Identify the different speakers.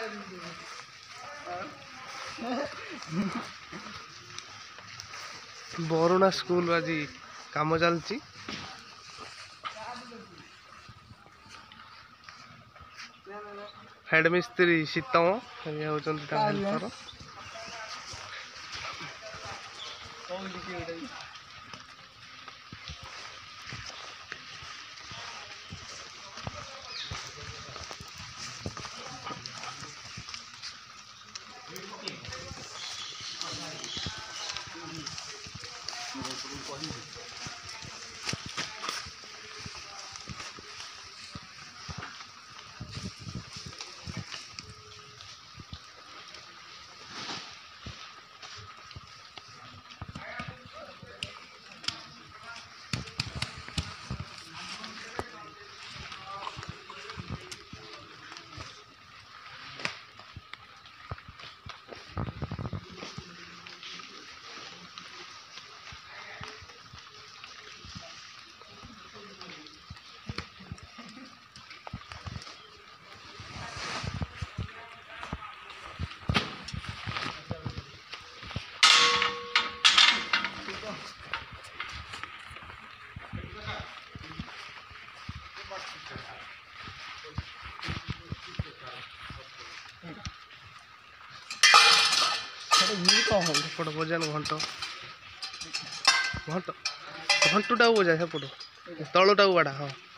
Speaker 1: Varuna school आज काम चलती हेडमिस्त्री शीतम ये होचंती ता हेल्पर सेपट बजान घंट घंट घंटुटा बजा सेपट तलुटा बाड़ा हाँ